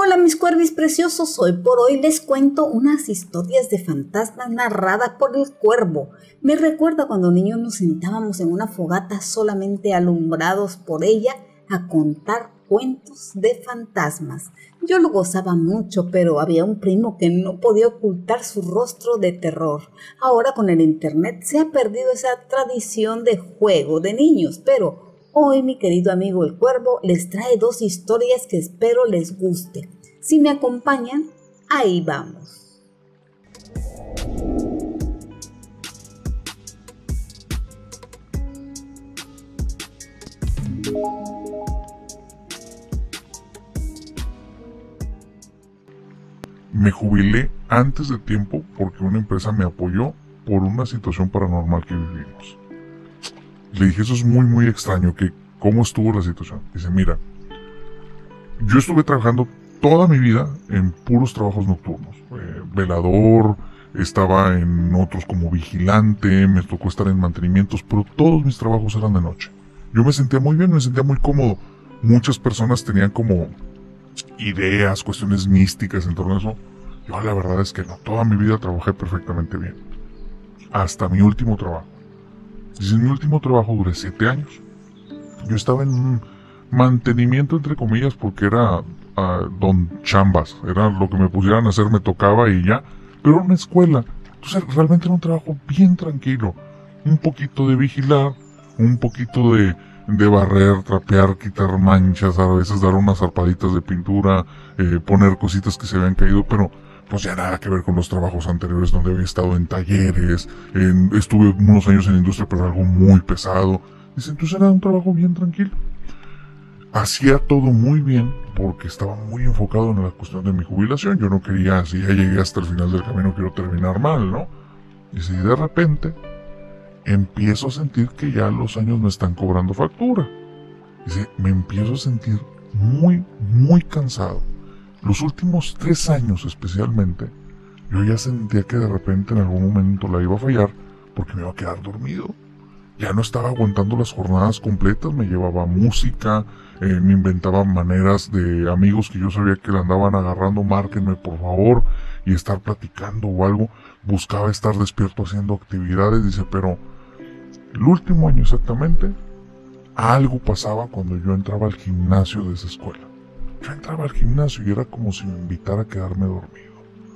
Hola mis cuervis preciosos, hoy por hoy les cuento unas historias de fantasmas narradas por el cuervo. Me recuerda cuando niños nos sentábamos en una fogata solamente alumbrados por ella a contar cuentos de fantasmas. Yo lo gozaba mucho, pero había un primo que no podía ocultar su rostro de terror. Ahora con el internet se ha perdido esa tradición de juego de niños, pero hoy mi querido amigo el cuervo les trae dos historias que espero les guste. Si me acompañan, ahí vamos. Me jubilé antes de tiempo porque una empresa me apoyó por una situación paranormal que vivimos. Le dije, eso es muy extraño, que ¿cómo estuvo la situación? Dice, mira, yo estuve trabajando toda mi vida en puros trabajos nocturnos. Velador, estaba en otros como vigilante, me tocó estar en mantenimientos, pero todos mis trabajos eran de noche. Yo me sentía muy bien, me sentía muy cómodo. Muchas personas tenían como ideas, cuestiones místicas en torno a eso. Yo la verdad es que no, toda mi vida trabajé perfectamente bien. Hasta mi último trabajo. Dice, en mi último trabajo duré 7 años. Yo estaba en un mantenimiento entre comillas porque era don chambas. Era lo que me pusieran a hacer, me tocaba y ya. Pero era una escuela. Entonces realmente era un trabajo bien tranquilo. Un poquito de vigilar, un poquito de barrer, trapear, quitar manchas, a veces dar unas zarpaditas de pintura, poner cositas que se habían caído, pero pues ya nada que ver con los trabajos anteriores donde había estado en talleres, estuve unos años en industria, pero algo muy pesado. Dice, entonces era un trabajo bien tranquilo. Hacía todo muy bien porque estaba muy enfocado en la cuestión de mi jubilación. Yo no quería, si ya llegué hasta el final del camino, quiero terminar mal, ¿no? Dice, y de repente empiezo a sentir que ya los años me están cobrando factura. Dice, me empiezo a sentir muy cansado. Los últimos 3 años especialmente, yo ya sentía que de repente en algún momento la iba a fallar porque me iba a quedar dormido. Ya no estaba aguantando las jornadas completas, me llevaba música, me inventaba maneras de amigos que yo sabía que la andaban agarrando, márquenme por favor, y estar platicando o algo. Buscaba estar despierto haciendo actividades, dice, pero el último año exactamente, algo pasaba cuando yo entraba al gimnasio de esa escuela. Yo entraba al gimnasio y era como si me invitara a quedarme dormido.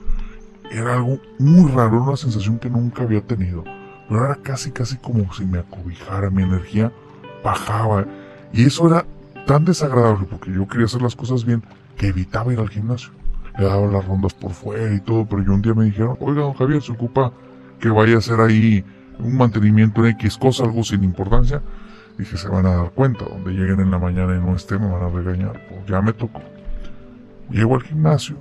Era algo muy raro, una sensación que nunca había tenido. Pero era casi como si me acobijara, mi energía bajaba. Y eso era tan desagradable porque yo quería hacer las cosas bien que evitaba ir al gimnasio. Le daba las rondas por fuera y todo, pero yo un día me dijeron, oiga, don Javier, ¿se ocupa que vaya a hacer ahí un mantenimiento en X cosa, algo sin importancia? Dije, se van a dar cuenta, donde lleguen en la mañana y no esté, me van a regañar. Pues ya me tocó. Llego al gimnasio,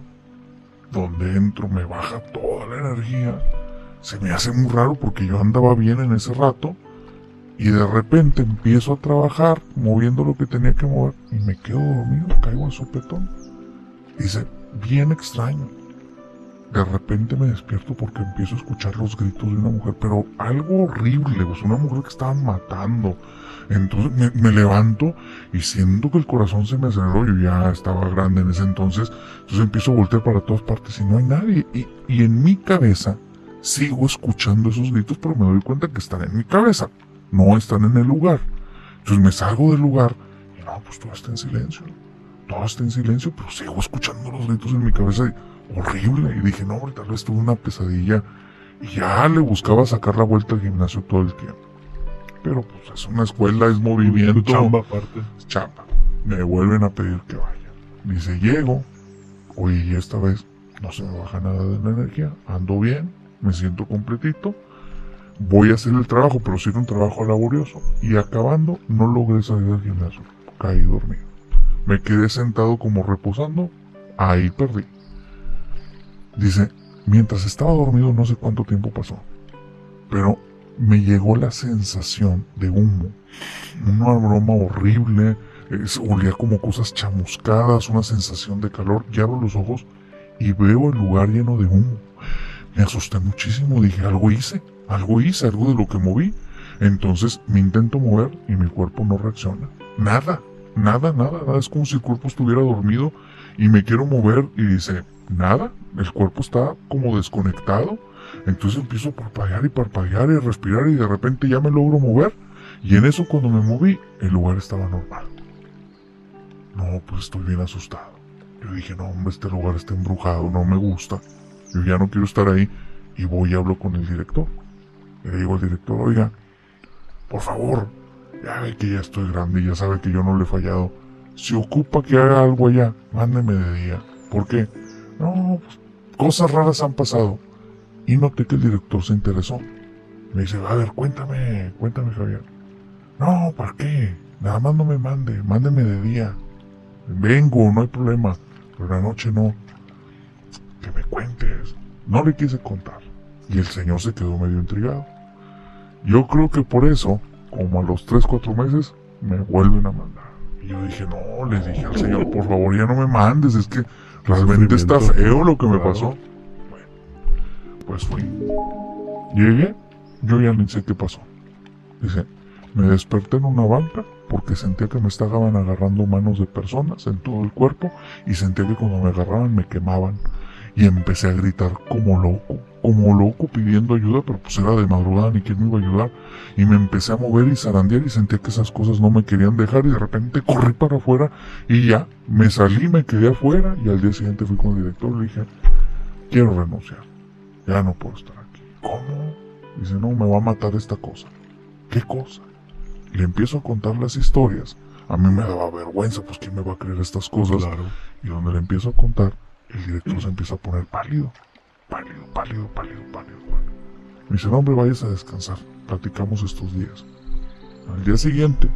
donde entro, me baja toda la energía. Se me hace muy raro porque yo andaba bien en ese rato. Y de repente empiezo a trabajar, moviendo lo que tenía que mover, y me quedo dormido, caigo al sopetón. Dice, bien extraño. De repente me despierto porque empiezo a escuchar los gritos de una mujer, pero algo horrible, pues una mujer que estaban matando. Entonces me levanto y siento que el corazón se me aceleró. Yo ya estaba grande en ese entonces. Entonces empiezo a voltear para todas partes y no hay nadie. Y en mi cabeza sigo escuchando esos gritos, pero me doy cuenta que están en mi cabeza, no están en el lugar. Entonces me salgo del lugar y no, pues todo está en silencio. Todo está en silencio, pero sigo escuchando los gritos en mi cabeza. Horrible. Y dije, no, hombre, tal vez tuve una pesadilla. Y ya le buscaba sacar la vuelta al gimnasio todo el tiempo. Pero pues es una escuela, es movimiento. Chamba aparte. Es chamba. Me vuelven a pedir que vaya. Dice, llego. Oye, y esta vez no se me baja nada de la energía. Ando bien, me siento completito. Voy a hacer el trabajo, pero sí era un trabajo laborioso. Y acabando, no logré salir del gimnasio. Caí dormido. Me quedé sentado como reposando. Ahí perdí. Dice, mientras estaba dormido no sé cuánto tiempo pasó, pero me llegó la sensación de humo, una broma horrible, olía como cosas chamuscadas, una sensación de calor. Y abro los ojos y veo el lugar lleno de humo. Me asusté muchísimo, dije, algo hice, algo de lo que moví. Entonces me intento mover y mi cuerpo no reacciona, nada, es como si el cuerpo estuviera dormido y me quiero mover y dice, nada, el cuerpo está como desconectado. Entonces empiezo a parpadear y respirar y de repente ya me logro mover. Y en eso cuando me moví, el lugar estaba normal. No, pues estoy bien asustado. Yo dije, no hombre, este lugar está embrujado, no me gusta. Yo ya no quiero estar ahí. Y voy y hablo con el director. Y le digo al director, oiga, por favor, ya ve que ya estoy grande y ya sabe que yo no le he fallado. Si ocupa que haga algo allá, mándeme de día. ¿Por qué? No, pues, cosas raras han pasado. Y noté que el director se interesó. Me dice, a ver, cuéntame Javier. No, ¿para qué? Nada más no me mándeme de día. Vengo, no hay problema, pero en la noche no. Que me cuentes. No le quise contar. Y el señor se quedó medio intrigado. Yo creo que por eso, como a los 3-4 meses, me vuelven a mandar. Y yo dije, no, les dije al señor, por favor ya no me mandes, es que realmente está feo lo que me pasó. Bueno, pues fui. Llegué, yo ya ni sé qué pasó. Dice, me desperté en una banca porque sentía que me estaban agarrando manos de personas en todo el cuerpo y sentía que cuando me agarraban me quemaban. Y empecé a gritar como loco pidiendo ayuda, pero pues era de madrugada, ni quién me iba a ayudar. Y me empecé a mover y zarandear y sentía que esas cosas no me querían dejar y de repente corrí para afuera y ya, me salí, me quedé afuera y al día siguiente fui con el director y le dije, quiero renunciar, ya no puedo estar aquí. ¿Cómo? Dice, no, me va a matar esta cosa. ¿Qué cosa? Y le empiezo a contar las historias. A mí me daba vergüenza, pues quién me va a creer estas cosas. Claro. Y donde le empiezo a contar, el director se empieza a poner pálido. Me dice, no hombre, vayas a descansar, platicamos estos días. Al día siguiente,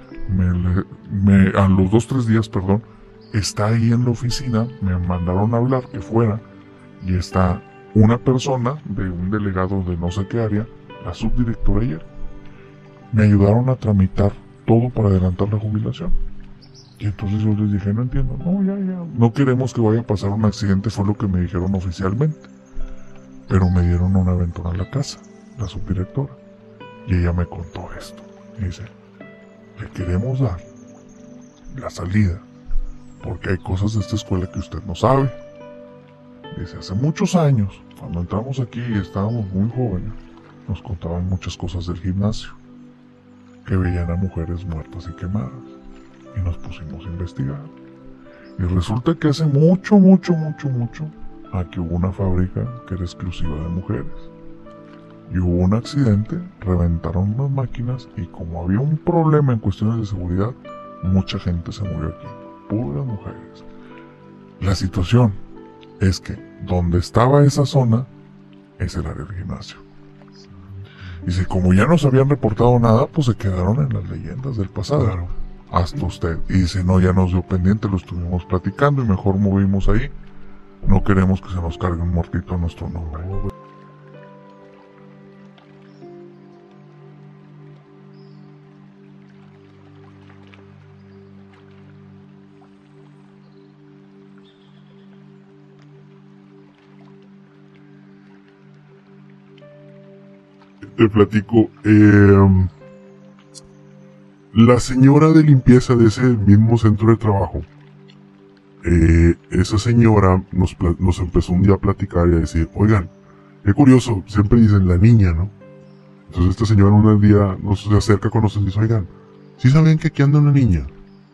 a los 2-3 días, está ahí en la oficina, me mandaron a hablar que fuera, y está una persona de un delegado de no sé qué área, la subdirectora ayer. Me ayudaron a tramitar todo para adelantar la jubilación. Y entonces yo les dije, no entiendo, no queremos que vaya a pasar un accidente, fue lo que me dijeron oficialmente. Pero me dieron un aventón a la casa, la subdirectora, y ella me contó esto. Me dice, le queremos dar la salida, porque hay cosas de esta escuela que usted no sabe. Dice, hace muchos años, cuando entramos aquí y estábamos muy jóvenes, nos contaban muchas cosas del gimnasio, que veían a mujeres muertas y quemadas. Y nos pusimos a investigar. Y resulta que hace mucho, aquí hubo una fábrica que era exclusiva de mujeres. Y hubo un accidente, reventaron unas máquinas y como había un problema en cuestiones de seguridad, mucha gente se murió aquí. Puras mujeres. La situación es que donde estaba esa zona es el área del gimnasio. Y si como ya no se habían reportado nada, pues se quedaron en las leyendas del pasado. Claro. Hasta usted. Y dice, no, ya nos dio pendiente, lo estuvimos platicando y mejor movimos ahí. No queremos que se nos cargue un muertito a nuestro nombre. Te platico, la señora de limpieza de ese mismo centro de trabajo, esa señora nos empezó un día a platicar y a decir, oigan, qué curioso, siempre dicen la niña, ¿no? Entonces esta señora un día nos acerca con nosotros y dice, oigan, ¿sí sabían que aquí anda una niña?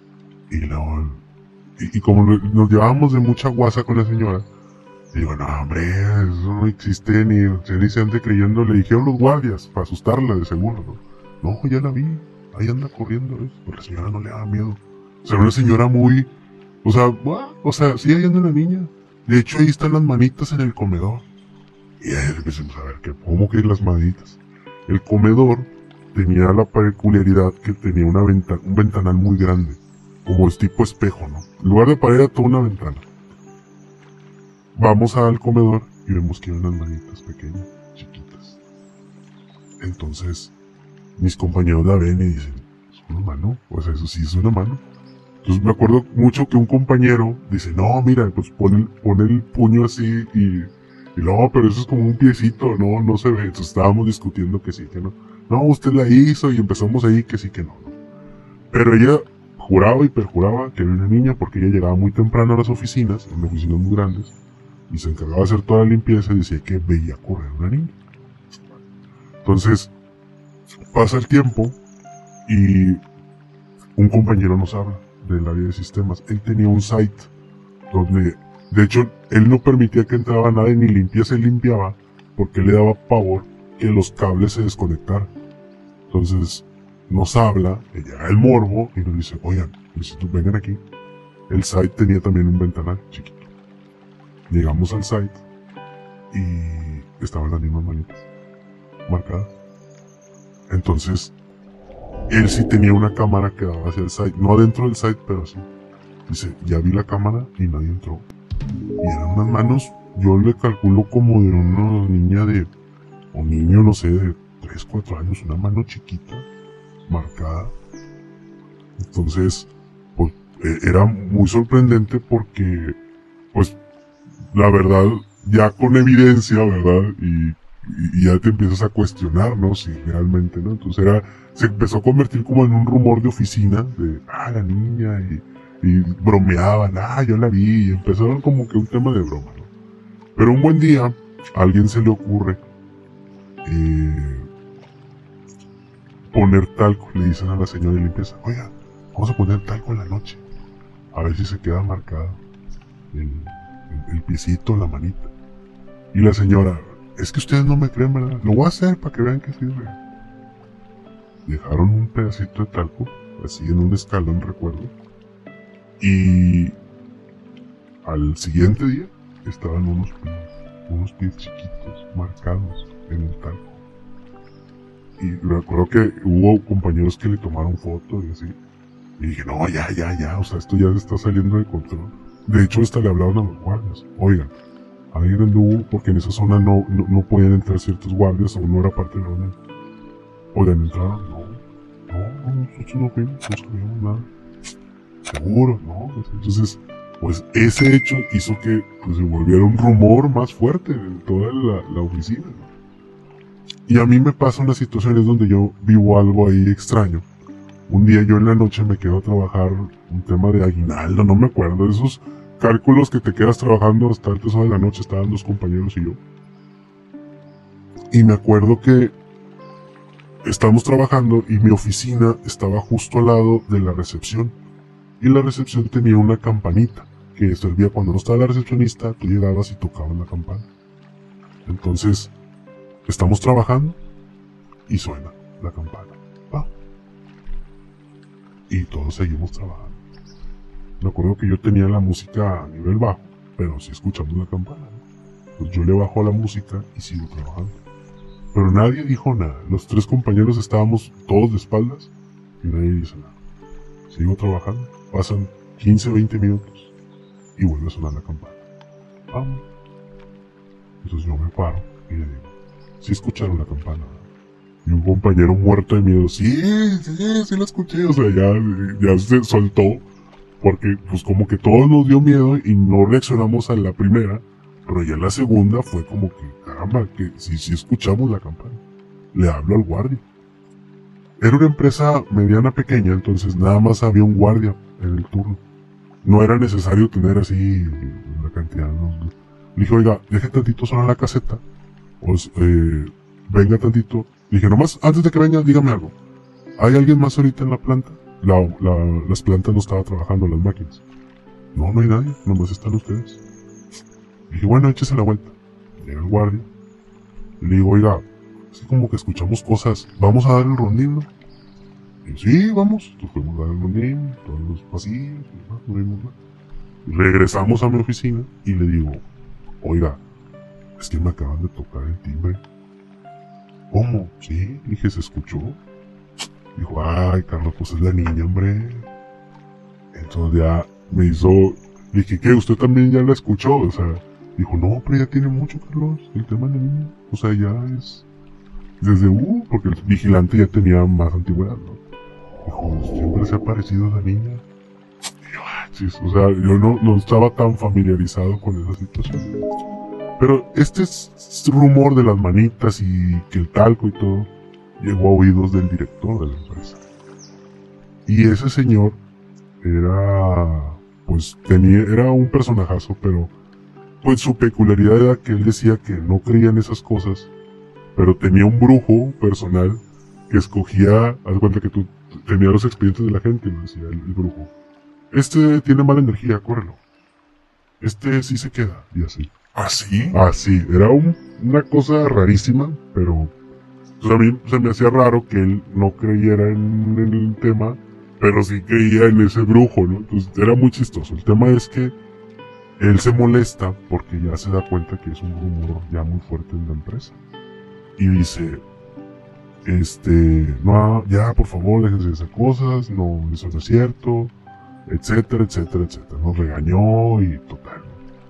Y como nos llevábamos de mucha guasa con la señora, digo, no hombre, eso no existe, ni se ande creyendo, le dijeron los guardias, para asustarla de seguro, ¿no? No, ya la vi, ahí anda corriendo, pero la señora no le daba miedo. O sea, una señora muy, o sea, sí, ahí anda la niña. De hecho, ahí están las manitas en el comedor. Y ahí empezamos a ver, ¿cómo que las manitas? El comedor tenía la peculiaridad que tenía un ventanal muy grande, como es tipo espejo, ¿no? En lugar de pared era toda una ventana. Vamos al comedor y vemos que hay unas manitas pequeñas, chiquitas. Entonces, mis compañeros la ven y dicen, ¿es una mano? Pues eso sí es una mano. Entonces me acuerdo mucho que un compañero dice, no, mira, pues pone el puño así y no, pero eso es como un piecito, no se ve. Entonces estábamos discutiendo que sí, que no. No, usted la hizo y empezamos ahí que sí, que no. Pero ella juraba y perjuraba que era una niña porque ella llegaba muy temprano a las oficinas, en oficinas muy grandes, y se encargaba de hacer toda la limpieza y decía que veía correr una niña. Entonces, pasa el tiempo y un compañero nos habla del área de sistemas. Él tenía un site donde, de hecho, él no permitía que entraba nadie ni limpieza, él limpiaba porque le daba pavor que los cables se desconectaran. Entonces, nos habla, ella el morbo, y nos dice, oigan, vengan aquí. El site tenía también un ventanal chiquito. Llegamos al site y estaban las mismas manitas marcadas. Entonces, él sí tenía una cámara que daba hacia el site, no adentro del site, pero sí. Dice, ya vi la cámara y nadie entró. Y eran unas manos, yo le calculo como de una niña de, o niño, no sé, de 3, 4 años, una mano chiquita, marcada. Entonces, pues, era muy sorprendente porque, pues, la verdad, ya con evidencia, ¿verdad? Y ya te empiezas a cuestionar, ¿no? Si realmente, ¿no? Entonces se empezó a convertir como en un rumor de oficina, de, la niña, y bromeaban, yo la vi, y empezaron como que un tema de broma, ¿no? Pero un buen día, a alguien se le ocurre, poner talco, le dicen a la señora de limpieza, oiga, vamos a poner talco en la noche, a ver si se queda marcado el piecito, la manita. Y la señora, es que ustedes no me creen, ¿verdad? Lo voy a hacer para que vean que sirve. Dejaron un pedacito de talco, así en un escalón, recuerdo. Y al siguiente día estaban unos pies chiquitos marcados en el talco. Y recuerdo que hubo compañeros que le tomaron fotos y así. Y dije, no, ya, o sea, esto ya se está saliendo de control. De hecho, hasta le hablaron a los guardias. Oigan, alguien anduvo, porque en esa zona no podían entrar ciertos guardias o no era parte de la orden. Oigan, ¿entraron? No, nosotros no fuimos, no sabíamos nada. Seguro, ¿no? Entonces, pues ese hecho hizo que pues, se volviera un rumor más fuerte en toda la oficina, ¿no? Y a mí me pasa unas situaciones donde yo vivo algo ahí extraño. Un día yo en la noche me quedo a trabajar un tema de aguinaldo, no me acuerdo, de esos cálculos que te quedas trabajando hasta altas horas de la noche, estaban 2 compañeros y yo. Y me acuerdo que estábamos trabajando y mi oficina estaba justo al lado de la recepción. Y la recepción tenía una campanita que servía cuando no estaba la recepcionista, tú llegabas y tocabas la campana. Entonces, estamos trabajando y suena la campana. Y todos seguimos trabajando. Me acuerdo que yo tenía la música a nivel bajo, pero sí escuchamos la campana, ¿no? Pues yo le bajo a la música y sigo trabajando. Pero nadie dijo nada. Los 3 compañeros estábamos todos de espaldas y nadie dice nada. Sigo trabajando. Pasan 15, 20 minutos y vuelve a sonar la campana. Vamos. Entonces yo me paro y le digo, ¿sí escucharon la campana? Y un compañero muerto de miedo, sí la escuché. O sea, ya se soltó. Porque pues como que todos nos dio miedo y no reaccionamos a la primera. Pero ya la segunda fue como que, caramba, que sí escuchamos la campana. Le hablo al guardia. Era una empresa mediana pequeña, entonces nada más había un guardia en el turno. No era necesario tener así la cantidad, ¿no? Le dije, oiga, deje tantito sonar la caseta. Pues, venga tantito. Le dije, nomás, antes de que venga, dígame algo. ¿Hay alguien más ahorita en la planta? Las plantas no estaban trabajando, las máquinas. No hay nadie, nomás están ustedes. Le dije, bueno, échese la vuelta. Llega el guardia. Le digo, oiga, así como que escuchamos cosas, ¿vamos a dar el rondín, no? Y sí, vamos. Entonces fuimos a dar el rondín, todos los pasillos, no vimos nada. Regresamos a mi oficina y le digo, oiga, es que me acaban de tocar el timbre. ¿Cómo? Sí, dije, ¿se escuchó? Dijo, ay, Carlos, pues es la niña, hombre. Entonces ya me hizo, dije, ¿qué? ¿Usted también ya la escuchó? O sea, dijo, no, pero ya tiene mucho, Carlos, el tema de la niña. O sea, ya es desde, porque el vigilante ya tenía más antigüedad, ¿no? Dijo, siempre se ha parecido a la niña. Y yo, chis, o sea, yo no estaba tan familiarizado con esa situación. Pero este rumor de las manitas y que el talco y todo llegó a oídos del director de la empresa. Y ese señor era un personajazo, pero pues su peculiaridad era que él decía que no creía en esas cosas, pero tenía un brujo personal que escogía, haz de cuenta que tú tenía los expedientes de la gente, y decía el brujo, este tiene mala energía, córrelo, este sí se queda, y así. ¿Así? Así, era una cosa rarísima, pero pues a mí se me hacía raro que él no creyera en el tema, pero sí creía en ese brujo, ¿no? Entonces era muy chistoso. El tema es que él se molesta porque ya se da cuenta que es un rumor ya muy fuerte en la empresa. Y dice, no, ya por favor déjense de hacer cosas, no, eso no es cierto, etcétera, etcétera, etcétera. Nos regañó y total.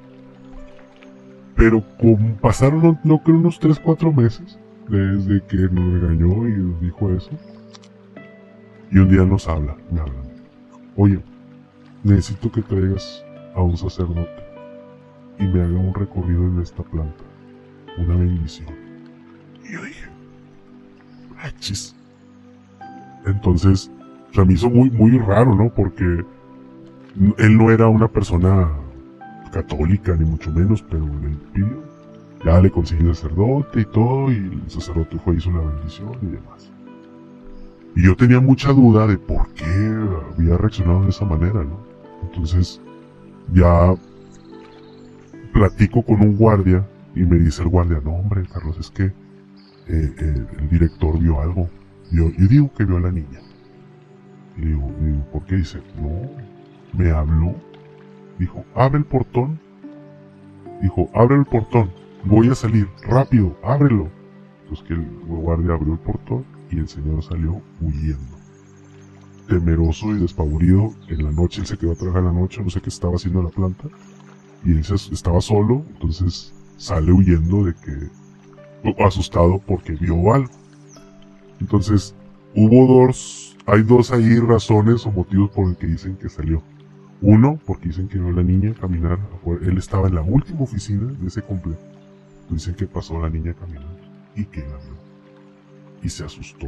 Pero como pasaron, no creo, unos 3-4 meses desde que nos regañó y nos dijo eso. Y un día me hablan. Oye, necesito que traigas a un sacerdote y me haga un recorrido en esta planta. Una bendición. Y yo dije, chis. Entonces, se me hizo muy, muy raro, ¿no? Porque él no era una persona católica, ni mucho menos, pero le pidió. Ya le conseguí el sacerdote y todo, y el sacerdote fue, hizo una bendición y demás. Y yo tenía mucha duda de por qué había reaccionado de esa manera, ¿no? Entonces, ya platico con un guardia y me dice el guardia, no hombre, Carlos, es que el director vio algo. Yo digo que vio a la niña. Y digo, ¿por qué? Dice, no, me habló. Dijo, abre el portón. Dijo, abre el portón. Voy a salir, rápido, ábrelo. Entonces que el guardia abrió el portón y el señor salió huyendo. Temeroso y despavorido, en la noche él se quedó a trabajar en la noche, no sé qué estaba haciendo en la planta. Y él estaba solo, entonces sale huyendo de que, asustado porque vio algo. Entonces, hay dos ahí razones o motivos por el que dicen que salió. Uno, porque dicen que vio a la niña caminar afuera. Él estaba en la última oficina de ese complejo. Dicen que pasó a la niña caminando y que la vio. Y se asustó.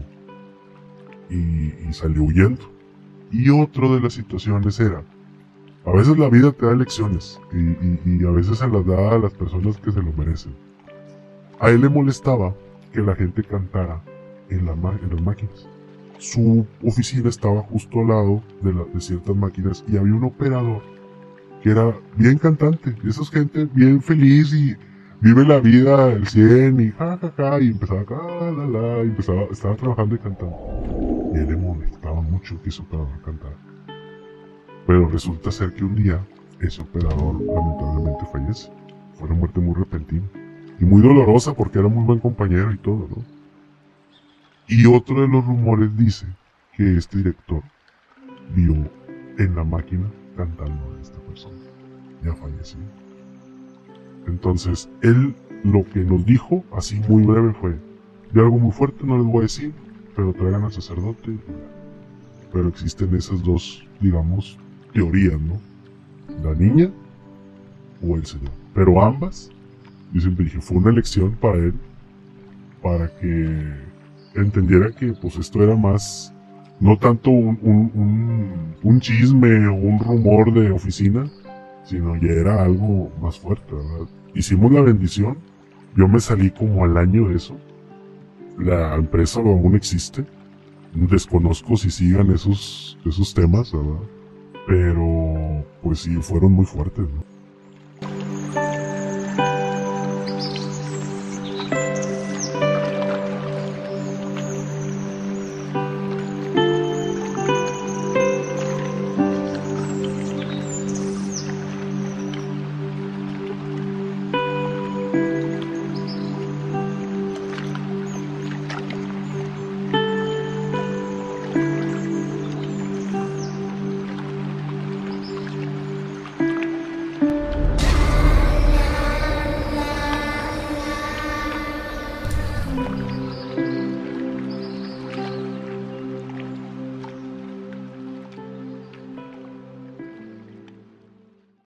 Y salió huyendo. Y otro de las situaciones era, a veces la vida te da lecciones y a veces se las da a las personas que se lo merecen. A él le molestaba que la gente cantara en las máquinas. Su oficina estaba justo al lado de ciertas máquinas y había un operador que era bien cantante. Esa es gente bien feliz y vive la vida al 100 y jajaja, y empezaba acá, y estaba trabajando y cantando. Y a él le molestaba mucho que ese operador cantara. Pero resulta ser que un día ese operador lamentablemente fallece. Fue una muerte muy repentina y muy dolorosa porque era muy buen compañero y todo, ¿no? Y otro de los rumores dice que este director vio en la máquina cantando a esta persona. Ya falleció. Entonces, él lo que nos dijo, así muy breve, fue: de algo muy fuerte no les voy a decir, pero traigan al sacerdote. Pero existen esas dos, digamos, teorías, ¿no? La niña o el señor. Pero ambas, yo siempre dije, fue una elección para él, para que entendiera que pues esto era más, no tanto un chisme o un rumor de oficina, sino ya era algo más fuerte, ¿verdad? Hicimos la bendición, yo me salí como al año de eso, la empresa aún existe, desconozco si sigan esos temas, ¿verdad? Pero pues sí, fueron muy fuertes, ¿no?